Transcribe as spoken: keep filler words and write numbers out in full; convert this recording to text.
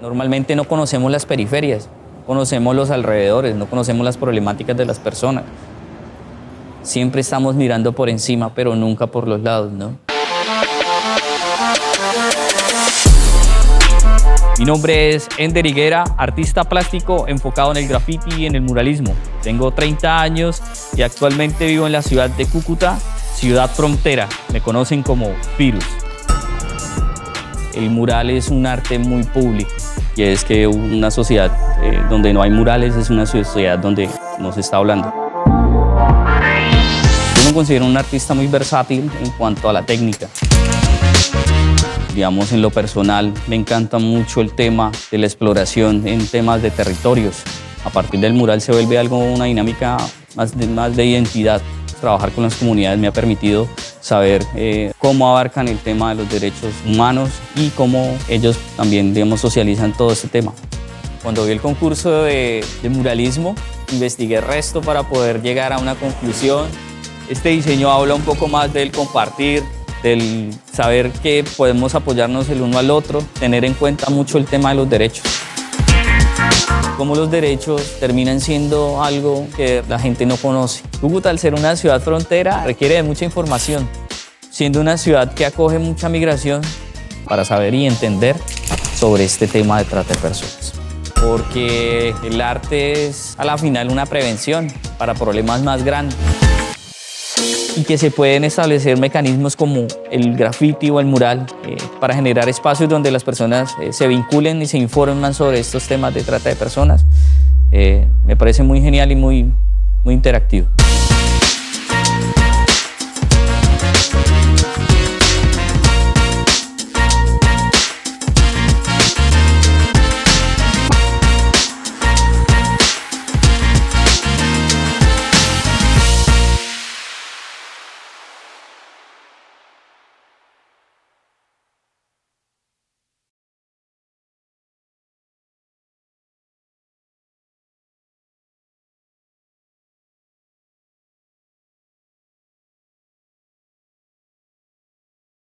Normalmente no conocemos las periferias, conocemos los alrededores, no conocemos las problemáticas de las personas. Siempre estamos mirando por encima, pero nunca por los lados, ¿no? Mi nombre es Ender Higuera, artista plástico enfocado en el graffiti y en el muralismo. Tengo treinta años y actualmente vivo en la ciudad de Cúcuta, ciudad frontera. Me conocen como Virus. El mural es un arte muy público y es que una sociedad eh, donde no hay murales es una sociedad donde no se está hablando. Yo me considero un artista muy versátil en cuanto a la técnica. Digamos, en lo personal, me encanta mucho el tema de la exploración en temas de territorios. A partir del mural se vuelve algo, una dinámica más de, más de identidad. Trabajar con las comunidades me ha permitido saber eh, cómo abarcan el tema de los derechos humanos y cómo ellos también, digamos, socializan todo este tema. Cuando vi el concurso de, de muralismo, investigué el resto para poder llegar a una conclusión. Este diseño habla un poco más del compartir, del saber que podemos apoyarnos el uno al otro, tener en cuenta mucho el tema de los derechos. Cómo los derechos terminan siendo algo que la gente no conoce. Cúcuta, al ser una ciudad frontera, requiere de mucha información, siendo una ciudad que acoge mucha migración para saber y entender sobre este tema de trata de personas. Porque el arte es, a la final, una prevención para problemas más grandes. Y que se pueden establecer mecanismos como el graffiti o el mural eh, para generar espacios donde las personas eh, se vinculen y se informan sobre estos temas de trata de personas. Eh, me parece muy genial y muy, muy interactivo.